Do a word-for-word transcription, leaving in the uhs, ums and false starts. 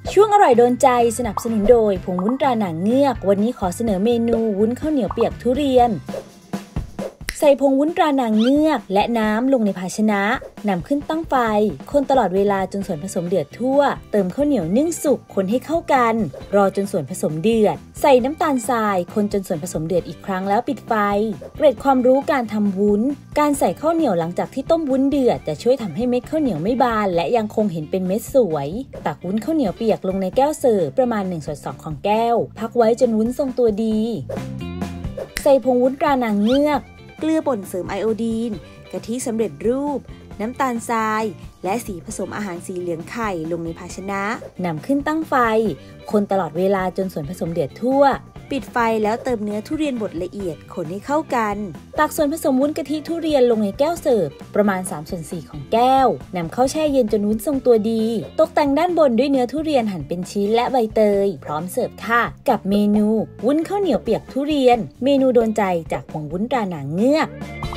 ช่วงอร่อยโดนใจสนับสนุนโดยผงวุ้นตราหนังเงือกวันนี้ขอเสนอเมนูวุ้นข้าวเหนียวเปียกทุเรียนใส่ผงวุ้นตราหนังเงือกและน้ำลงในภาชนะนำขึ้นตั้งไฟคนตลอดเวลาจนส่วนผสมเดือดทั่วเติมข้าวเหนียวนึ่งสุกคนให้เข้ากันรอจนส่วนผสมเดือดใส่น้ำตาลทรายคนจนส่วนผสมเดือดอีกครั้งแล้วปิดไฟเกร็ดความรู้การทำวุ้นการใส่ข้าวเหนียวหลังจากที่ต้มวุ้นเดือดจะช่วยทำให้เม็ดข้าวเหนียวไม่บานและยังคงเห็นเป็นเม็ดสวยตักวุ้นข้าวเหนียวเปียกลงในแก้วเสิร์ฟประมาณหนึ่งส่วนสองของแก้วพักไว้จนวุ้นทรงตัวดีใส่ผงวุ้นตราหนังเงือกเกลือป่นเสริมไอโอดีนกะทิสำเร็จรูปน้ำตาลทรายและสีผสมอาหารสีเหลืองไข่ลงในภาชนะนำขึ้นตั้งไฟคนตลอดเวลาจนส่วนผสมเดือดทั่วปิดไฟแล้วเติมเนื้อทุเรียนบดละเอียดคนให้เข้ากันตักส่วนผสมวุ้นกะทิทุเรียนลงในแก้วเสิร์ฟประมาณสามส่วนสี่ของแก้วนำเข้าแช่เย็นจนวุ้นทรงตัวดีตกแต่งด้านบนด้วยเนื้อทุเรียนหั่นเป็นชิ้นและใบเตยพร้อมเสิร์ฟค่ะกับเมนูวุ้นข้าวเหนียวเปียกทุเรียนเมนูโดนใจจากผงวุ้นตราหนังเงือก